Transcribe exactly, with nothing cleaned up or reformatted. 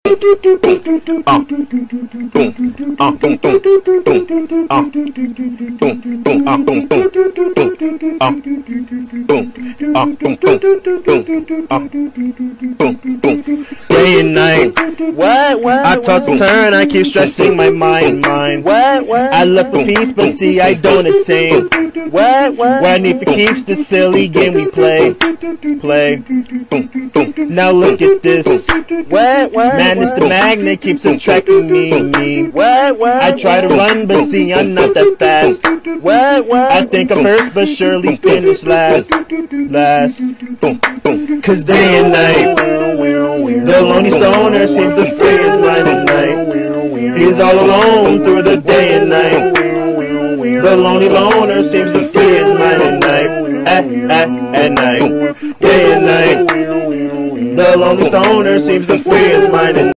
Day and night. What? What? I toss and turn, I keep stressing my mind, mind. What? What? I look for peace, but see I don't attain. What? What? Where I need for keeps the silly game we play, play. Now look at this. What? What? Man, it's the magnet keeps attracting me, me. What? What? I try to run, but see I'm not that fast. What? What? I think I'm first, but surely finish last, last. Cause day and night, the lonely stoner seems to free his mind at night. He's all alone through the day and night. The lonely loner seems to free his mind at night, at, at, at night. Day and night, the lonely stoner seems to free his mind at night.